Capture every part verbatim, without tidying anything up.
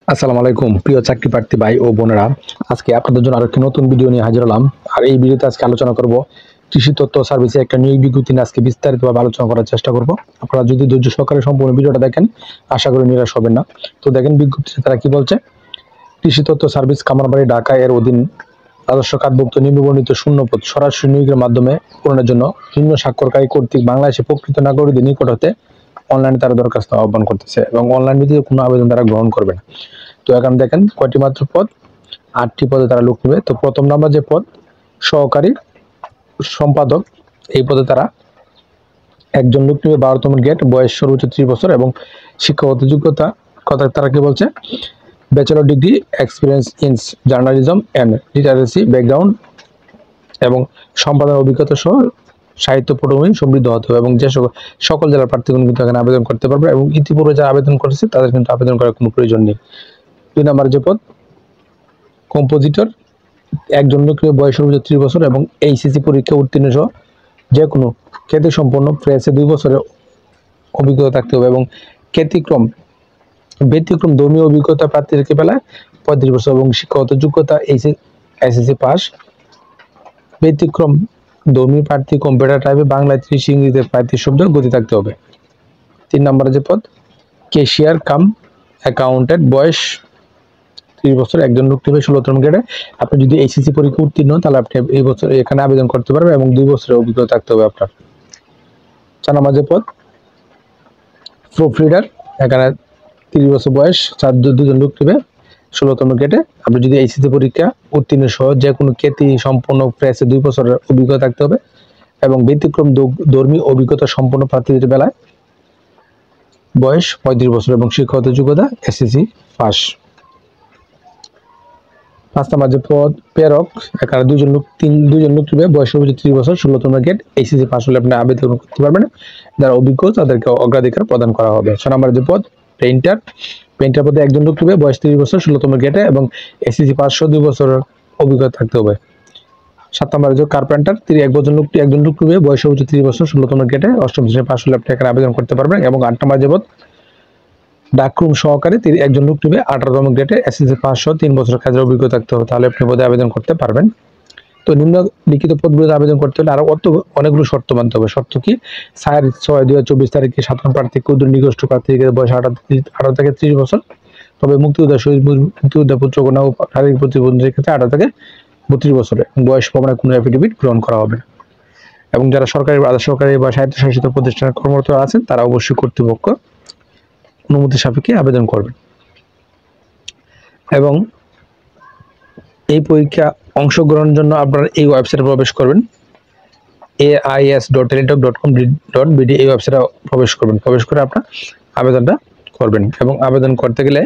আসসালামু আলাইকুম প্রিয় চাকরি প্রার্থী ভাই ও বোনেরা, আজকে আপনাদের জন্য আরেকটি নতুন ভিডিও নিয়ে হাজির হলাম। আর এই ভিডিওতে আজকে আলোচনা করব কৃষি তথ্য সার্ভিসে একটা নিয়োগ বিজ্ঞপ্তি নিয়ে আজকে বিস্তারিতভাবে আলোচনা করার চেষ্টা করব। আপনারা যদি ধৈর্য সহকারে সম্পূর্ণ ভিডিওটা দেখেন, আশা করি নিরাশ হবেন না। তো দেখেন বিজ্ঞপ্তিতে তারা কি বলছে। কৃষি তথ্য সার্ভিস কামারবাড়ি ঢাকা এর অধীন আদর্শ কার্ডভুক্ত নিম্নবর্ণিত শূন্যপদ সরাসরি নিয়োগের মাধ্যমে পূরণের জন্য নিম্ন স্বাক্ষরকারী কর্তৃক বাংলাদেশে প্রকৃত নাগরিকদের নিকট হতে অনলাইনে তারা দরখাস্ত আহ্বান করতেছে এবং অনলাইন ভিত্তিতে কোনো আবেদন তারা গ্রহণ করবে না। তো এখানে দেখেন কয়টি মাত্র পদ, আটটি পদে তারা লোক নেবে। তো প্রথম নাম্বার যে পদ সহকারী সম্পাদক, এই পদে তারা একজন লোক নেবে, বারোতম গ্রেড, বয়স সর্বোচ্চ ত্রিশ বছর এবং শিক্ষাগত যোগ্যতা কথা তারা কি বলছে, bachelor degree, experience in journalism and literacy background এবং সম্পাদন অভিজ্ঞতা সহ সাহিত্য পটভূমি সমৃদ্ধ হতে হবে এবং যে সকল জেলার প্রার্থীগণ কিন্তু এখানে আবেদন করতে পারবে এবং ইতিপূর্বে যারা আবেদন করেছে তাদের কিন্তু আবেদন করার কোনো প্রয়োজন নেই। দুই নম্বর যে পদ কম্পোজিটর, একজন লোকের বয়স সর্বোচ্চ ত্রিশ বছর এবং এইচএসসি পরীক্ষা উত্তীর্ণ সহ যে কোনো খ্যাতি সম্পন্ন প্রেসে দুই বছরের অভিজ্ঞতা থাকতে হবে এবং খ্যাতিক্রম ব্যতিক্রম ধর্মীয় অভিজ্ঞতা প্রার্থীদেরকে বেলায় পঁয়ত্রিশ বছর এবং শিক্ষাগত যোগ্যতা এসএসসি পাস। ব্যতিক্রম ধর্মী প্রার্থী কম্পিউটার টাইপে বাংলায় ত্রিশ, ইংরেজিতে প্রায় ত্রিশ শব্দ গতি থাকতে হবে। তিন নম্বরে যে পদ ক্যাশিয়ার কাম অ্যাকাউন্টেন্ট, বয়স ত্রিশ বছর, একজন লোক নেবে ষোলোতম গ্রেডে। আপনি যদি এইচএসসি পরীক্ষা উত্তীর্ণ তাহলে আপনি এই বছর এখানে আবেদন করতে পারবেন এবং দুই বছরের অভিজ্ঞতা থাকতে হবে আপনার। চার নম্বর যে পদ প্রুফ রিডার, এখানে ত্রিশ বছর বয়স, চার দুজন লোক নেবে ষোলোতম গ্রেডে। আপনি যদি এইচএসসি পরীক্ষা উত্তীর্ণ সহ যে কোনো খ্যাতি সম্পন্ন প্রেসে দুই বছরের অভিজ্ঞতা থাকতে হবে এবং ব্যতিক্রম ধর্মী অভিজ্ঞতা সম্পন্ন প্রার্থীদের বেলায় বয়স পঁয়ত্রিশ বছর এবং শিক্ষাগত যোগ্যতা এসএসসি পাস। পাঁচ নম্বর যে পদ প্রেরক, এখানে দুজন লোক তিন দুজন লোক নেবে, বয়স সর্বোচ্চ ত্রিশ বছর, ষোলোতম গ্রেড, এইচএসসি পাস হলে আপনি আবেদন করতে পারবেন। যারা অভিজ্ঞ তাদেরকে অগ্রাধিকার প্রদান করা হবে। ছয় নম্বর যে পদ পেইন্টার, পেইন্টার পদে একজন লোক নেবে, বয়স ত্রিশ বছর, ষোলোতম গ্রেডে এবং এসএসসি পাঁচশো দুই বছরের অভিজ্ঞতা থাকতে হবে। সাত নম্বর যে কার্পেন্টার, তিনি এক বছর লোকটি একজন লোক নেবে, বয়স সর্বোচ্চ ত্রিশ বছর, ষোলোতম গ্রেডে, অষ্টম শ্রেণী পাস হলে আপনি এখানে আবেদন করতে পারবেন এবং আট নম্বর যে পদ ডাকরুম সহকারী, তিনি একজন লোক নেবে, আঠারোতম গ্রেডে, এসএসসি পাঁচশো তিন বছর কাজের অভিজ্ঞতা থাকতে হবে, তাহলে আপনি পদে আবেদন করতে পারবেন। তো নিম্নলিখিত পদগুলোতে আবেদন করতে হলে আরো অত অনেকগুলো শর্ত মানতে হবে। শর্ত কি? চার ছয় দুই হাজার চব্বিশ তারিখে সাধারণ প্রার্থী ক্ষুদ্র নিগোষ্ঠ প্রার্থীদের বয়স আঠারো থেকে ত্রিশ বছর, তবে মুক্তিযোদ্ধা শহীদ মুক্তিযোদ্ধা পুত্র কন্যা ও শারীরিক প্রতিবন্ধীদের ক্ষেত্রে আঠারো থেকে বত্রিশ বছরে বয়স প্রমাণের কোনো অ্যাফিডেভিট গ্রহণ করা হবে না। এবং যারা সরকারি আধা সরকারি বা স্বায়ত্তশাসিত প্রতিষ্ঠানে কর্মরত আছেন তারা অবশ্যই কর্তৃপক্ষ অনুমতি সাপেক্ষে আবেদন করবেন। এবং এই পরীক্ষা অংশগ্রহণের জন্য আপনারা এই ওয়েবসাইটে প্রবেশ করবেন, A I S dot Teletalk dot com dot BD, এই ওয়েবসাইটে প্রবেশ করবেন। প্রবেশ করে আপনার আবেদনটা করবেন এবং আবেদন করতে গেলে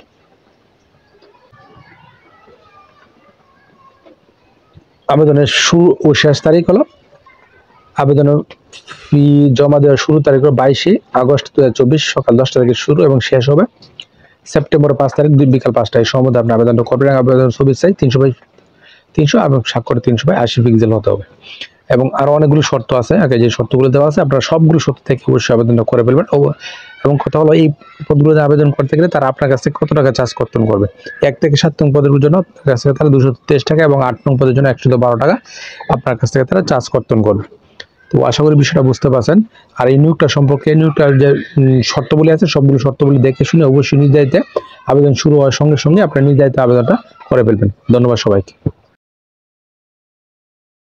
আবেদনের শুরু ও শেষ তারিখ হলো, আবেদনের ফি জমা দেওয়ার শুরু তারিখ হলো বাইশে আগস্ট দু হাজার চব্বিশ সকাল দশটা থেকে শুরু এবং শেষ হবে সেপ্টেম্বর পাঁচ তারিখ বিকাল পাঁচটায়। সময় আপনি আবেদনটা করবেন। আবেদন ছবি চাই তিনশো বাই তিনশো এবং স্বাক্ষর তিনশো বাই আশি পিক্সেল হতে হবে এবং আরো অনেকগুলো শর্ত আছে। আগে যে শর্তগুলো দেওয়া আছে আপনারা সবগুলো শর্ত থেকে অবশ্যই আবেদনটা করে ফেলবেন। এবং কথা হলো এই পদগুলোতে আবেদন করতে গেলে তারা আপনার কাছ থেকে কত টাকা চার্জ কর্তন করবে। এক থেকে সাত নং পদের জন্য আপনার কাছ থেকে তারা দুশো তেইশ টাকা এবং আট নং পদের জন্য একশো বারো টাকা আপনার কাছ থেকে তারা চার্জ কর্তন করবে। তো আশা করি বিষয়টা বুঝতে পারছেন। আর এই নিয়োগটা সম্পর্কে নিয়োগটার যে শর্তগুলি আছে সবগুলো শর্তগুলি দেখে শুনে অবশ্যই নিজ দায়িত্বে আবেদন শুরু হওয়ার সঙ্গে সঙ্গে আপনার নিজ দায়িত্বে আবেদনটা করে ফেলবেন। ধন্যবাদ সবাইকে।